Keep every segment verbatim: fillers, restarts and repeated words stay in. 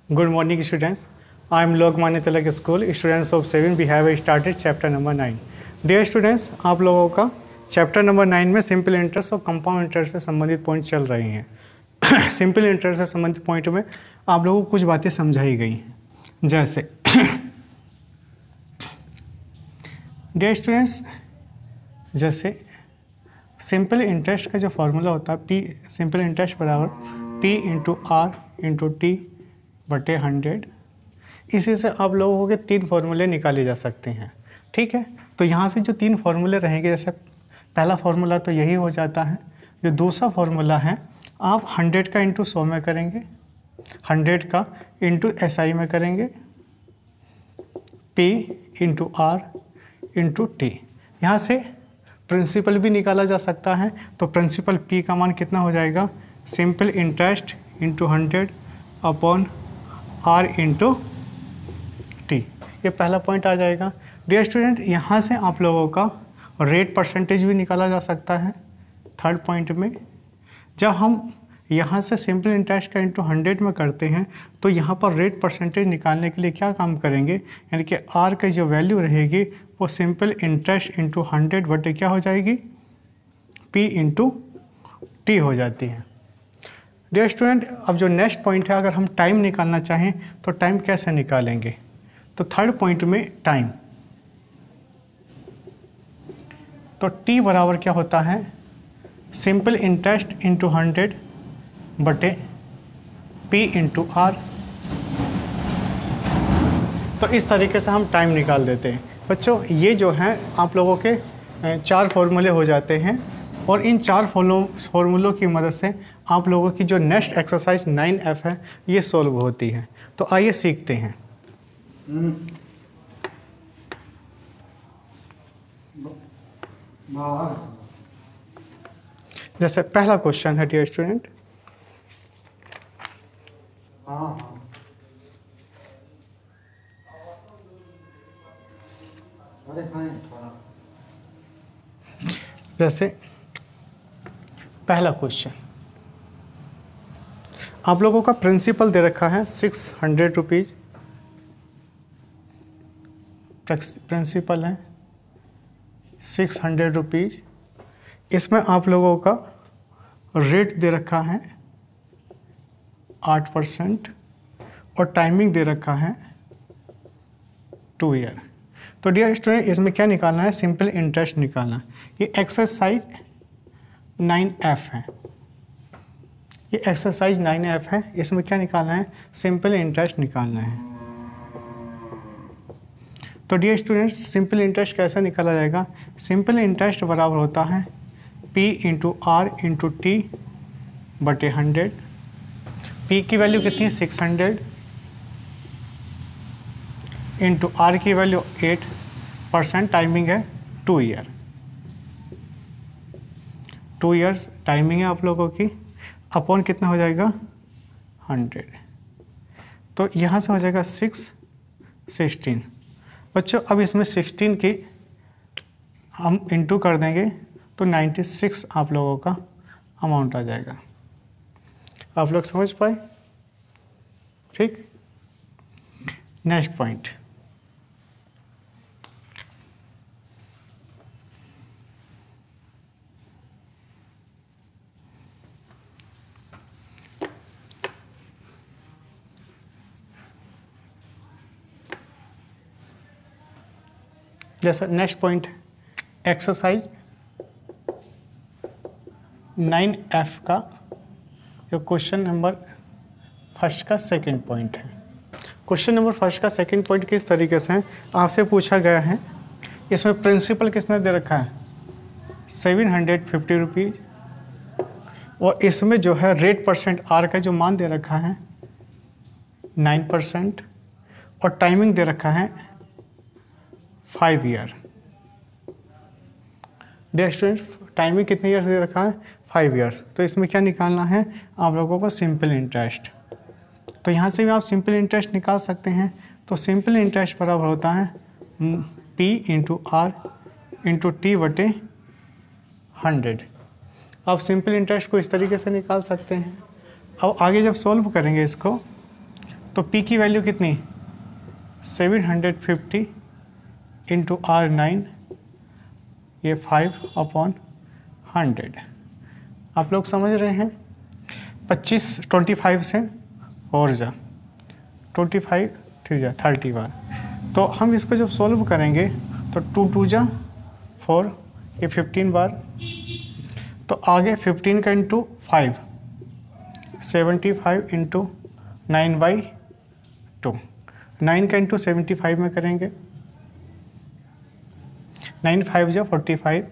Good morning, students. I am Lokmanya Tilak School. Students of seven, we have started chapter number nine. Dear students, आप लोगों का chapter number nine में simple interest और compound interest से संबंधित point चल रहे हैं। सिंपल इंटरेस्ट से संबंधित पॉइंट में आप लोगों को कुछ बातें समझाई गई हैं, जैसे डियर स्टूडेंट्स, जैसे सिंपल इंटरेस्ट का जो फॉर्मूला होता है पी सिंपल इंटरेस्ट बराबर P into R into T बटे हंड्रेड। इसी से आप लोगों के तीन फार्मूले निकाले जा सकते हैं। ठीक है, तो यहाँ से जो तीन फार्मूले रहेंगे, जैसे पहला फार्मूला तो यही हो जाता है। जो दूसरा फार्मूला है आप हंड्रेड का इंटू सौ में करेंगे, हंड्रेड का इंटू एस आई में करेंगे, P into R into T. यहाँ से प्रिंसिपल भी निकाला जा सकता है, तो प्रिंसिपल पी का मान कितना हो जाएगा, simple interest into hundred upon R into T. ये पहला पॉइंट आ जाएगा। डियर स्टूडेंट, यहाँ से आप लोगों का रेट परसेंटेज भी निकाला जा सकता है। थर्ड पॉइंट में जब हम यहाँ से सिंपल इंटरेस्ट का इंटू हंड्रेड में करते हैं तो यहाँ पर रेट परसेंटेज निकालने के लिए क्या काम करेंगे, यानी कि आर की जो वैल्यू रहेगी वो सिंपल इंटरेस्ट इंटू हंड्रेड बटे क्या हो जाएगी, पी इंटू टी हो जाती है। डियर स्टूडेंट, अब जो नेक्स्ट पॉइंट है, अगर हम टाइम निकालना चाहें तो टाइम कैसे निकालेंगे, तो थर्ड पॉइंट में टाइम, तो टी बराबर क्या होता है, सिंपल इंटरेस्ट इंटू हंड्रेड बटे पी इंटू आर। तो इस तरीके से हम टाइम निकाल देते हैं। बच्चों, ये जो है आप लोगों के चार फॉर्मूले हो जाते हैं, और इन चार फॉर्मूलों की मदद से आप लोगों की जो नेक्स्ट एक्सरसाइज नाइन एफ है ये सॉल्व होती है। तो आइए सीखते हैं। जैसे पहला क्वेश्चन है डियर स्टूडेंट, जैसे पहला क्वेश्चन आप लोगों का प्रिंसिपल दे रखा है सिक्स हंड्रेड रुपीज, प्रिंसिपल है सिक्स हंड्रेड रुपीज। इसमें आप लोगों का रेट दे रखा है आठ परसेंट और टाइमिंग दे रखा है टू ईयर। तो डियर स्टूडेंट, इसमें क्या निकालना है, सिंपल इंटरेस्ट निकालना है। ये एक्सरसाइज नाइन एफ है, ये एक्सरसाइज नाइन एफ है। इसमें क्या निकालना है, सिंपल इंटरेस्ट निकालना है। तो डियर स्टूडेंट्स, सिंपल इंटरेस्ट कैसे निकाला जाएगा, सिंपल इंटरेस्ट बराबर होता है P into R into T बटे हंड्रेड। पी की वैल्यू कितनी है, सिक्स हंड्रेड इंटू आर की वैल्यू एट परसेंट, टाइमिंग है two year, two years timing है आप लोगों की, अपॉन कितना हो जाएगा हंड्रेड। तो यहाँ से हो जाएगा सिक्स सिक्सटीन। बच्चों, अब इसमें सिक्सटीन की हम इंटू कर देंगे तो नाइन्टी सिक्स आप लोगों का अमाउंट आ जाएगा। आप लोग समझ पाए? ठीक। नेक्स्ट पॉइंट, जैसा next point exercise nine F का जो क्वेश्चन नंबर फर्स्ट का सेकंड पॉइंट है। क्वेश्चन नंबर फर्स्ट का सेकंड पॉइंट किस तरीके से है, आपसे पूछा गया है, इसमें प्रिंसिपल किसने दे रखा है सेवन हंड्रेड फिफ्टी रुपीज़, और इसमें जो है रेट परसेंट आर का जो मान दे रखा है नाइन परसेंट, और टाइमिंग दे रखा है five year. Dear student, timing कितने ईयर्स दे रखा है, फाइव ईयर्स। तो इसमें क्या निकालना है आप लोगों को, सिंपल इंटरेस्ट। तो यहाँ से भी आप सिंपल इंटरेस्ट निकाल सकते हैं। तो सिंपल इंटरेस्ट बराबर होता है P into R into T बटे हंड्रेड। आप सिंपल इंटरेस्ट को इस तरीके से निकाल सकते हैं। अब आगे जब सॉल्व करेंगे इसको तो P की वैल्यू कितनी, seven hundred fifty into R nine, ये फाइव अपॉन हंड्रेड। आप लोग समझ रहे हैं। पच्चीस ट्वेंटी फाइव से और जा ट्वेंटी फाइव थ्री जा थर्टी वन। तो हम इसको जब सॉल्व करेंगे तो टू टू जा फोर, ये फिफ्टीन बार, तो आगे फिफ्टीन का into five, seventy five into nine by two, nine का इंटू सेवेंटी फाइव में करेंगे, नाइन फाइव जा फोर्टी फाइव,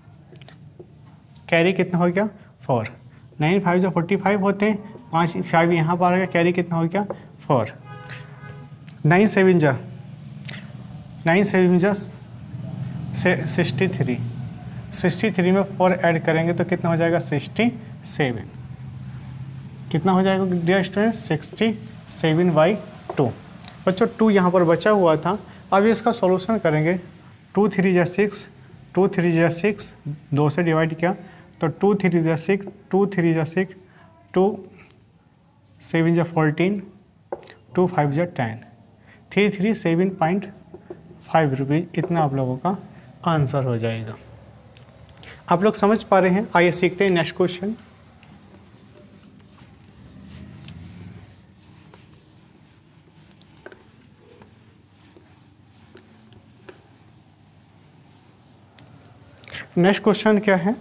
कैरी कितना हो गया फोर, नाइन फाइव जा फोर्टी फाइव होते हैं, पाँच फाइव यहाँ पर आ गया, कैरी कितना हो गया फोर, नाइन सेवन जा नाइन सेवन जा सिक्सटी थ्री, सिक्सटी थ्री में फोर ऐड करेंगे तो कितना हो जाएगा सिक्सटी सेवन, कितना हो जाएगा dear student sixty seven by two. बच्चों टू यहाँ पर बचा हुआ था, अब इसका सॉल्यूशन करेंगे। टू थ्री जा सिक्स, टू थ्री जा सिक्स, दो से डिवाइड किया तो टू थ्री जा सिक्स, टू थ्री जा सिक्स, टू सेवन जा फोर्टीन, टू फाइव जा ten, three three seven point five rupees, इतना आप लोगों का आंसर हो जाएगा। आप लोग समझ पा रहे हैं। आइए सीखते हैं नेक्स्ट क्वेश्चन। नेक्स्ट क्वेश्चन क्या है,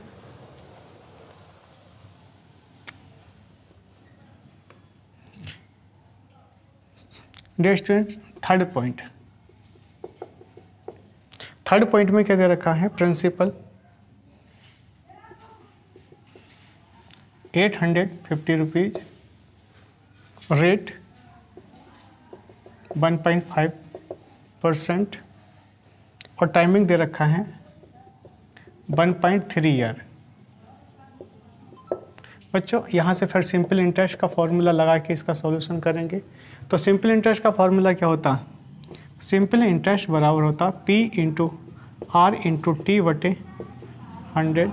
dear student third point, third point में क्या दे रखा है, principal eight hundred fifty rupees, rate one point five percent और टाइमिंग दे रखा है वन पॉइंट थ्री ईयर। बच्चों यहाँ से फिर सिंपल इंटरेस्ट का फॉर्मूला लगा के इसका सॉल्यूशन करेंगे। तो सिंपल इंटरेस्ट का फॉर्मूला क्या होता, सिंपल इंटरेस्ट बराबर होता P into R into T बटे हंड्रेड।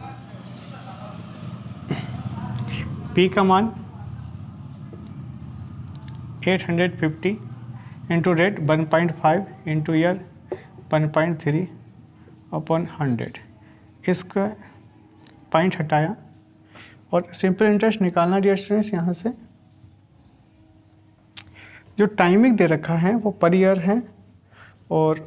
पी का मान eight hundred fifty into rate one point five into year one point three upon hundred. इसका पॉइंट हटाया और सिंपल इंटरेस्ट निकालना डियर स्टूडेंट्स। यहाँ से जो टाइमिंग दे रखा है वो पर ईयर है और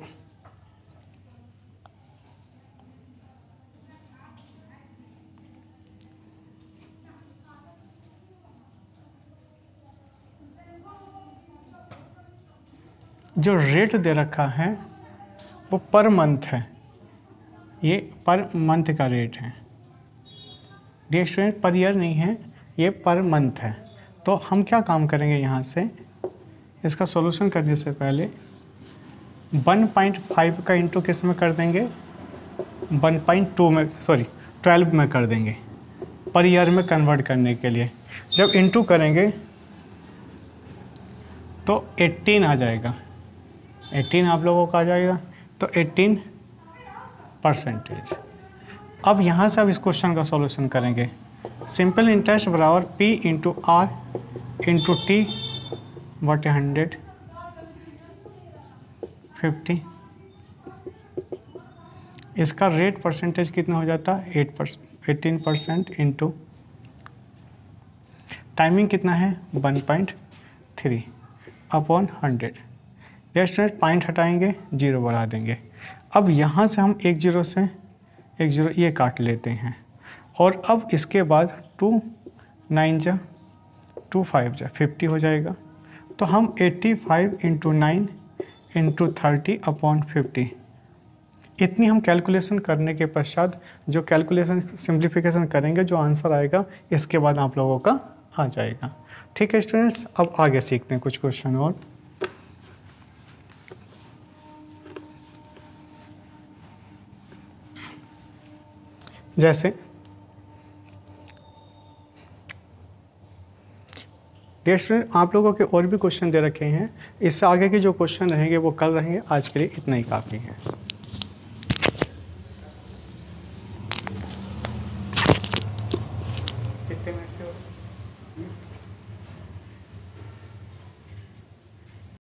जो रेट दे रखा है वो पर मंथ है, ये पर मंथ का रेट है डियर स्टूडेंट, पर ईयर नहीं है, ये पर मंथ है। तो हम क्या काम करेंगे, यहाँ से इसका सॉल्यूशन करने से पहले वन पॉइंट फाइव का इंटू किस में कर देंगे, वन पॉइंट टू में सॉरी ट्वेल्व में कर देंगे पर ईयर में कन्वर्ट करने के लिए। जब इंटू करेंगे तो एटीन आ जाएगा, एटीन आप लोगों का आ जाएगा, तो एटीन परसेंटेज। अब यहाँ से अब इस क्वेश्चन का सॉल्यूशन करेंगे। सिंपल इंटरेस्ट बराबर P into R into T बटे हंड्रेड फिफ्टी। इसका रेट परसेंटेज कितना हो जाता है, eight percent eighteen percent into timing कितना है one point three upon hundred. Student point हटाएंगे, जीरो बढ़ा देंगे। अब यहाँ से हम एक जीरो से एक जीरो ये काट लेते हैं और अब इसके बाद टू नाइन जा टू फाइव जा फिफ्टी हो जाएगा। तो हम eighty five into nine into thirty upon fifty, इतनी हम कैलकुलेशन करने के पश्चात जो कैलकुलेशन सिंप्लीफिकेशन करेंगे, जो आंसर आएगा इसके बाद आप लोगों का आ जाएगा। ठीक है स्टूडेंट्स, अब आगे सीखते हैं कुछ क्वेश्चन और। जैसे डियर स्टूडेंट आप लोगों के और भी क्वेश्चन दे रखे हैं, इससे आगे के जो क्वेश्चन रहेंगे वो कल रहेंगे। आज के लिए इतना ही काफ़ी है।